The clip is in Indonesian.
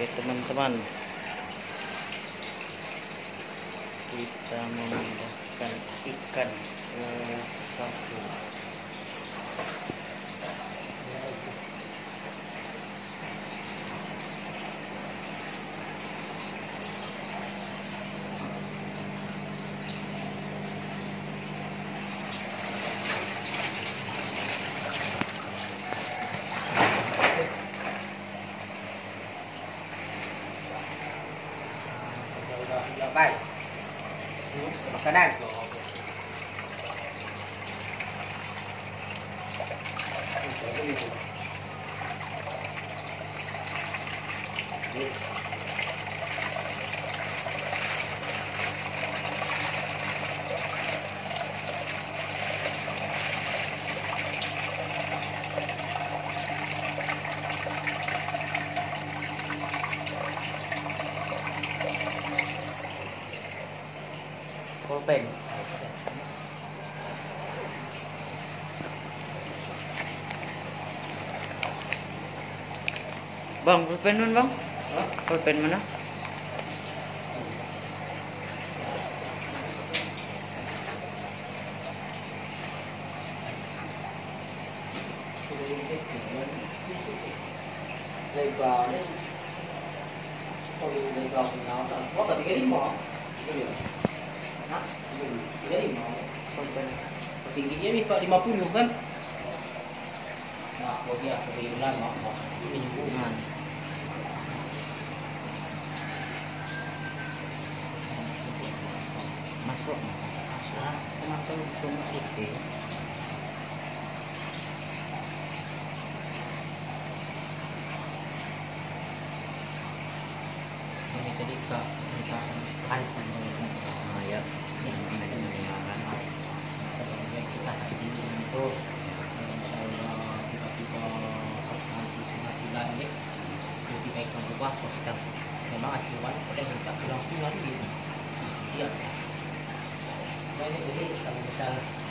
Oke teman-teman, kita memindahkan ikan ke satu. Baik, makanan. Pulpen. Bang, pulpen mana bang? Pulpen mana? Lebar ni, kalau lebar punya, apa tadi kali mau? Hah? 35. Tingginya ni 50 kan? Nah, bagi aku bulan mau mingguan. Masuk. Nah, kenapa semua itu? Ini tadi kak iPhone ya yang ada menggunakan Sebenarnya kita hari ini untuk saya tiba-tiba bulan ni jadi baik berubah positif. Memang acuan pada minta pulang gitu. Iya. Nah, ini jadi kalau misal